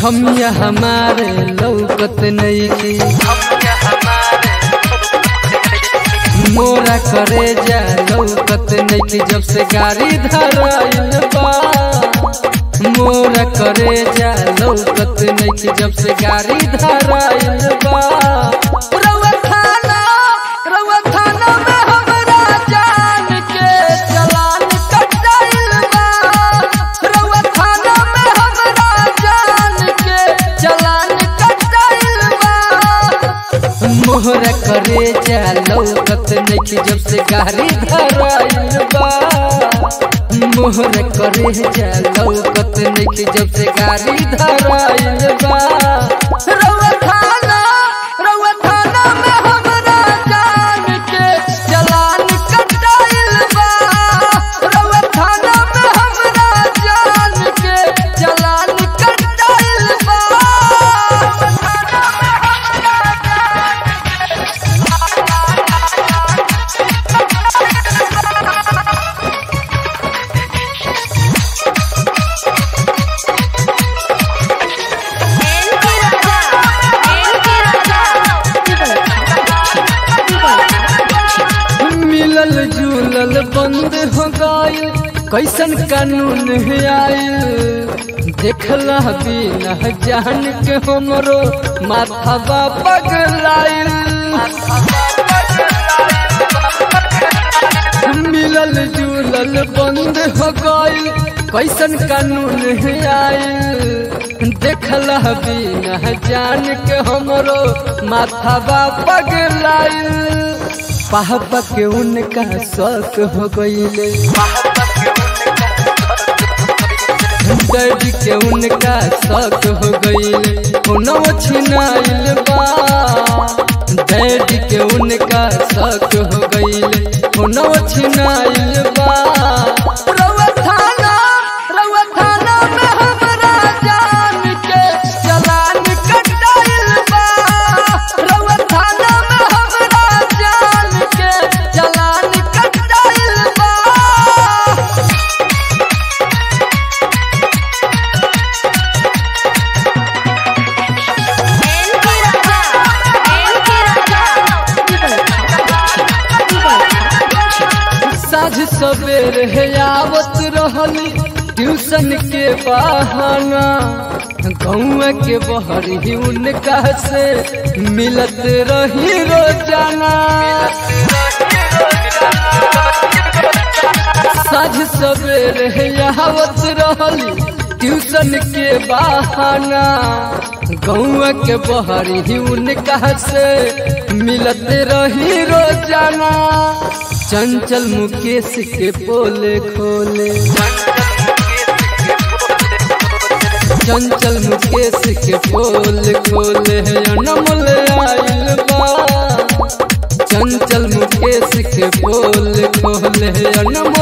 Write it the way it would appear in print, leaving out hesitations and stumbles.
छमिया हमारे लौकत नहीं की मोरा करे जा लौकत नहीं की जब से गाड़ी धराइल बा मोरा करे जा लौकत नहीं की जब से गाड़ी धराइल बा रउआ थाना में हमरा जान के चलान कटाइल बा रउआ थाना में हमरा जान के चलान कटाइल बा मोरा करे जा लौकत नहीं की जब से गाड़ी धराइल बा मोहर करे जा लौकत नहीं की जब से गाड़ी धराइल बा रउआ थाना में हमरा जान के चलान कटाइल बा रउआ थाना में हमरा जान के चलान कटाइल बा मिलल जुलल बंद हो गई कैसन कानून है आयल देखला बिना जान के हमरो माथा पगलाइल मिलल जुलल बंद हो गई कैसन कानून है आयल देखला बिना जान के हमरो माथा पगलाइल पापा के उनका शौक हो गईले डैडी के उनका शौक हो गईले फोनव छिनाइल बा डैडी के उनका शौक हो गईले फोनव छिनाइल बा रउआ थाना में हमरा जान के चलान कटाइल बा रउआ थाना में हमरा जान के चलान कटाइल बा साझ सवेरे है आवत रहली ट्यूशन के बहाना गाँव के बहर ही उनका से मिलत रही रोजाना साझ सवेरे है आवत रहली ट्यूशन के बहाना गाँव के बहर ही उनका से मिलत रही रोजाना चंचल मुकेश के पोले खोले चंचल मुकेश के पोले खोले है अनमोल आइल बा चंचल मुकेश के पोले खोले है अनमोल